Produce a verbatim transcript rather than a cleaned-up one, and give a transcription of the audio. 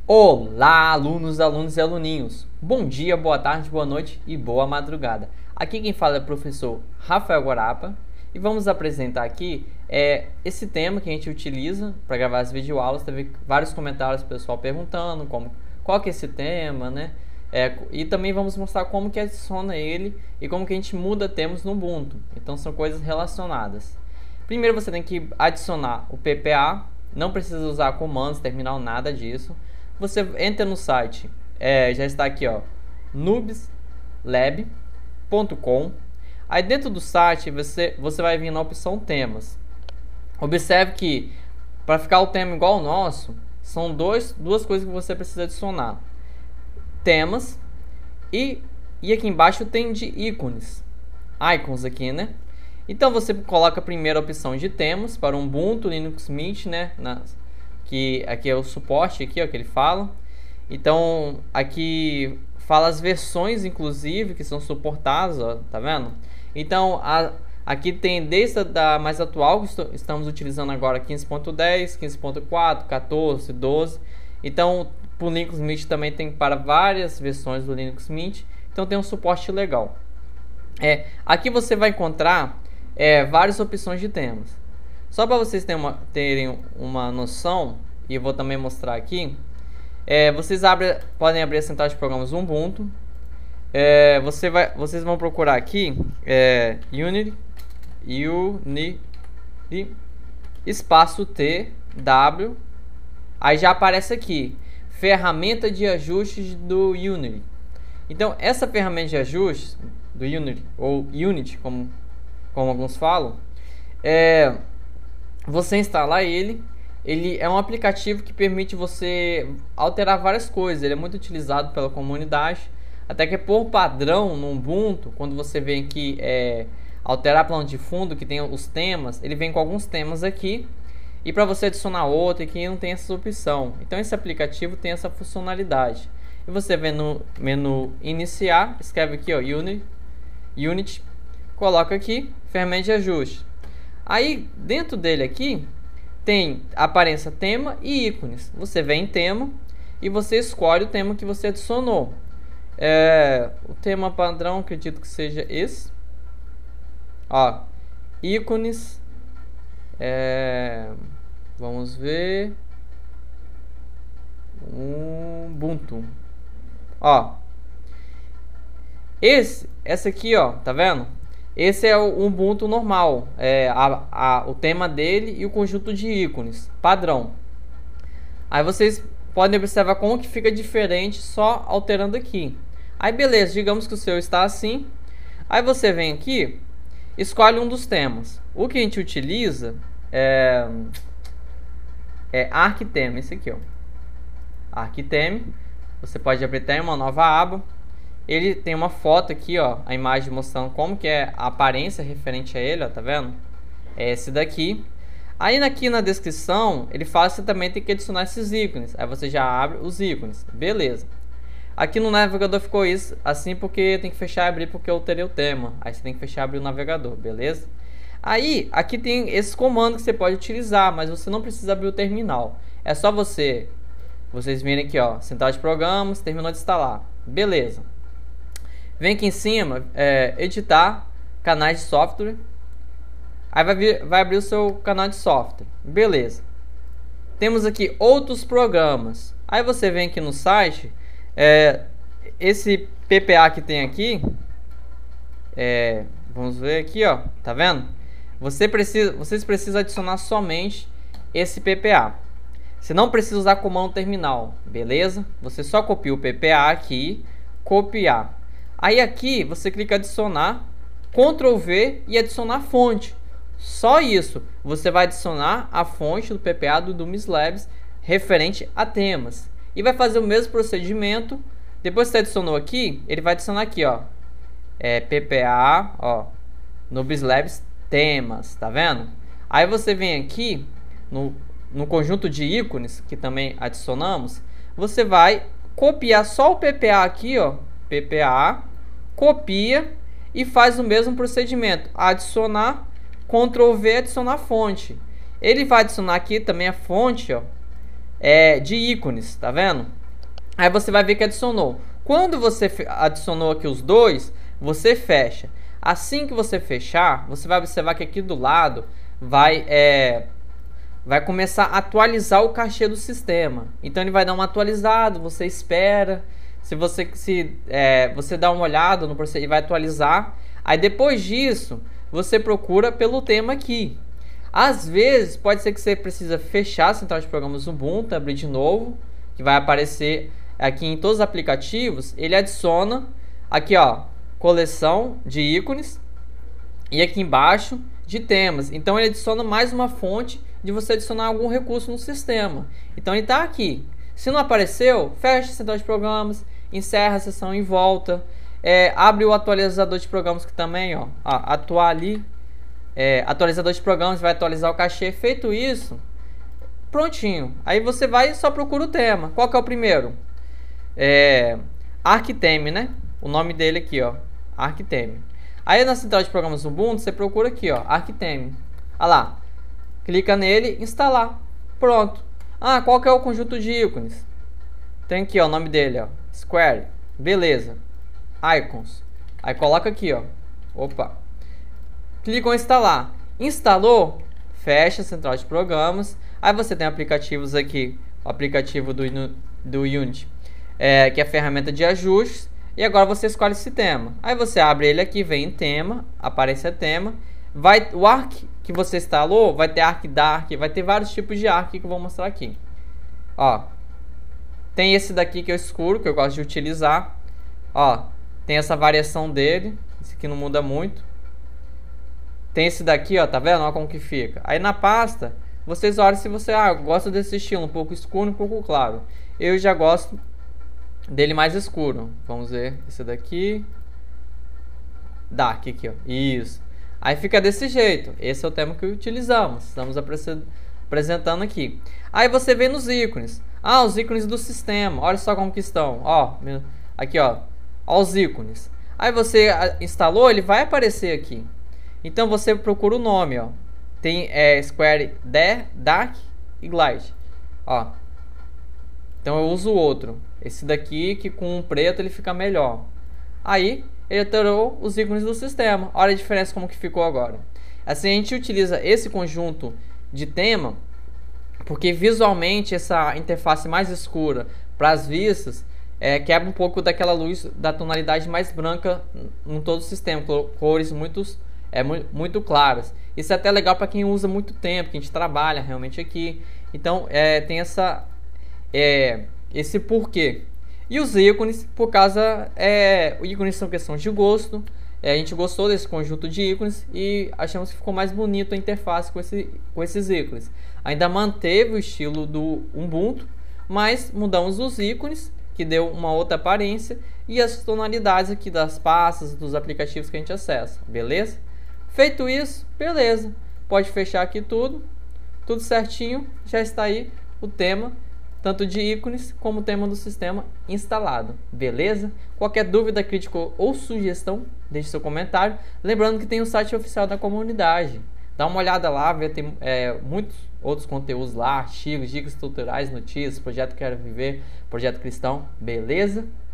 Olá, alunos, alunos e aluninhos. Bom dia, boa tarde, boa noite e boa madrugada. Aqui quem fala é o professor Rafael Guarapa e vamos apresentar aqui é, esse tema que a gente utiliza para gravar as videoaulas. Teve vários comentários do pessoal perguntando como, qual que é esse tema, né? É, e também vamos mostrar como que adiciona ele e como que a gente muda temas no Ubuntu. Então são coisas relacionadas. Primeiro você tem que adicionar o P P A, não precisa usar comandos, terminal, nada disso. Você entra no site, é, já está aqui, ó, noobslab ponto com. Aí dentro do site você, você vai vir na opção temas. Observe que para ficar o tema igual ao nosso, são dois, duas coisas que você precisa adicionar: temas e, e aqui embaixo tem de ícones, icons aqui, né? Então você coloca a primeira opção de temas para Ubuntu, Linux Mint, né? Na, que aqui é o suporte aqui, ó, que ele fala. Então aqui fala as versões, inclusive, que são suportadas, ó, tá vendo? Então a, aqui tem desde a da mais atual, que estou, estamos utilizando agora, quinze ponto dez, quinze ponto quatro, quatorze, doze. Então para o Linux Mint também tem para várias versões do Linux Mint. Então tem um suporte legal. É, aqui você vai encontrar é, várias opções de temas. Só para vocês terem uma, terem uma noção, e eu vou também mostrar aqui, é, vocês abrem, podem abrir a central de programas Ubuntu. É, você vai, vocês vão procurar aqui é, Unity, Unity, espaço T, W, aí já aparece aqui, ferramenta de ajustes do Unity. Então essa ferramenta de ajustes do Unity, ou Unity, como, como alguns falam, é... você instalar ele, ele é um aplicativo que permite você alterar várias coisas. Ele é muito utilizado pela comunidade, até que por padrão no Ubuntu, quando você vem aqui é, alterar plano de fundo, que tem os temas, ele vem com alguns temas aqui, e para você adicionar outro aqui não tem essa opção. Então esse aplicativo tem essa funcionalidade. E você vem no menu iniciar, escreve aqui, ó, Unity, Unity, coloca aqui ferramenta de ajuste. Aí dentro dele aqui tem aparência tema e ícones. Você vem em tema e você escolhe o tema que você adicionou. É, o tema padrão, acredito que seja esse. Ó, ícones. É, vamos ver. Ubuntu. Ó, esse, essa aqui, ó, tá vendo? Esse é o Ubuntu normal, é a, a, o tema dele e o conjunto de ícones, padrão. Aí vocês podem observar como que fica diferente só alterando aqui. Aí beleza, digamos que o seu está assim. Aí você vem aqui, escolhe um dos temas. O que a gente utiliza é, é Arquiteme, esse aqui, ó. Arquiteme, você pode abrir até uma nova aba. Ele tem uma foto aqui, ó, a imagem mostrando como que é a aparência referente a ele, ó, tá vendo? É esse daqui. Aí aqui na descrição, ele fala que você também tem que adicionar esses ícones. Aí você já abre os ícones, beleza. Aqui no navegador ficou isso, assim porque tem que fechar e abrir porque eu terei o tema. Aí você tem que fechar e abrir o navegador, beleza? Aí, aqui tem esses comandos que você pode utilizar, mas você não precisa abrir o terminal. É só você, vocês virem aqui, ó, central de programas, terminou de instalar, beleza. Vem aqui em cima, é, editar canais de software. Aí vai, vir, vai abrir o seu canal de software. Beleza. Temos aqui outros programas. Aí você vem aqui no site. É, esse P P A que tem aqui. É, vamos ver aqui, ó. Tá vendo? Você precisa, vocês precisam adicionar somente esse P P A. Você não precisa usar comando terminal. Beleza? Você só copia o P P A aqui. Copiar. Aí aqui você clica em adicionar, control V e adicionar fonte. Só isso. Você vai adicionar a fonte do P P A do Noobslab referente a temas. E vai fazer o mesmo procedimento. Depois que você adicionou aqui, ele vai adicionar aqui, ó. É P P A, ó. Noobslab temas, tá vendo? Aí você vem aqui no, no conjunto de ícones que também adicionamos. Você vai copiar só o P P A aqui, ó. P P A, copia e faz o mesmo procedimento, adicionar, control V, adicionar fonte. Ele vai adicionar aqui também a fonte, ó, é, de ícones, tá vendo? Aí você vai ver que adicionou. Quando você adicionou aqui os dois, você fecha. Assim que você fechar, você vai observar que aqui do lado vai, é, vai começar a atualizar o cachê do sistema. Então ele vai dar uma atualizada, você espera. Se você, se, é, você dá uma olhada no processo e vai atualizar. Aí depois disso, você procura pelo tema aqui. Às vezes, pode ser que você precisa fechar a central de programas Ubuntu, abrir de novo, que vai aparecer aqui em todos os aplicativos. Ele adiciona aqui, ó, coleção de ícones e aqui embaixo de temas. Então ele adiciona mais uma fonte de você adicionar algum recurso no sistema. Então ele está aqui. Se não apareceu, fecha a central de programas, encerra a sessão e volta. É, abre o atualizador de programas que também, ó, ó atuar ali. É, atualizador de programas vai atualizar o cachê. Feito isso, prontinho. Aí você vai e só procura o tema. Qual que é o primeiro? É, Arquiteme, né? O nome dele aqui, ó, Arquiteme. Aí na central de programas Ubuntu, você procura aqui, ó, Arquiteme. Olha lá. Clica nele, instalar. Pronto. Ah, qual que é o conjunto de ícones? Tem aqui, ó, o nome dele, ó, Square. Beleza. Icons. Aí coloca aqui, ó. Opa. Clica em instalar. Instalou? Fecha a central de programas. Aí você tem aplicativos aqui. O aplicativo do, do Unity, é, que é a ferramenta de ajustes. E agora você escolhe esse tema. Aí você abre ele aqui, vem em tema, aparece a tema. Vai, o Arc que você instalou vai ter Arc Dark, vai ter vários tipos de Arc que eu vou mostrar aqui. Ó, tem esse daqui que é escuro, que eu gosto de utilizar. Ó, tem essa variação dele. Esse aqui não muda muito. Tem esse daqui, ó, tá vendo? Ó como que fica. Aí na pasta, vocês olham se você ah, gosta desse estilo, um pouco escuro, um pouco claro. Eu já gosto dele mais escuro. Vamos ver esse daqui. Dark aqui, ó. Isso. Aí fica desse jeito. Esse é o tema que utilizamos. Estamos apresentando aqui. Aí você vem nos ícones. Ah, os ícones do sistema. Olha só como que estão. Ó, aqui, ó. Ó os ícones. Aí você instalou, ele vai aparecer aqui. Então você procura o nome, ó. Tem é, Square Dark e Glide. Ó. Então eu uso o outro. Esse daqui que com um preto ele fica melhor. Aí ele alterou os ícones do sistema. Olha a diferença como que ficou agora. Assim a gente utiliza esse conjunto de tema porque visualmente essa interface mais escura para as vistas é, quebra um pouco daquela luz da tonalidade mais branca em todo o sistema, cores muito, é, muito claras. Isso é até legal para quem usa muito tempo, que a gente trabalha realmente aqui. Então é, tem essa, é, esse porquê. E os ícones, por causa, é, os ícones são questões de gosto. É, a gente gostou desse conjunto de ícones e achamos que ficou mais bonito a interface com, esse, com esses ícones. Ainda manteve o estilo do Ubuntu, mas mudamos os ícones, que deu uma outra aparência, e as tonalidades aqui das pastas, dos aplicativos que a gente acessa, beleza? Feito isso, beleza. Pode fechar aqui tudo, tudo certinho, já está aí o tema, tanto de ícones como o tema do sistema instalado, beleza? Qualquer dúvida, crítica ou sugestão, deixe seu comentário. Lembrando que tem o site oficial da comunidade. Dá uma olhada lá, vai ter é, muitos outros conteúdos lá, artigos, dicas tutoriais, notícias, projeto Quero Viver, projeto cristão, beleza?